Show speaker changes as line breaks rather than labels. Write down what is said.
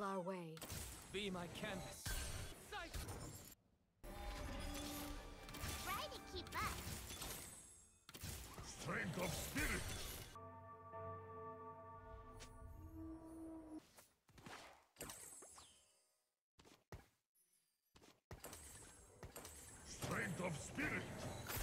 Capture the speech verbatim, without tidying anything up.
well our way.
Be my canvas. Sight!
Try to keep up.
Strength of spirit! Strength of spirit!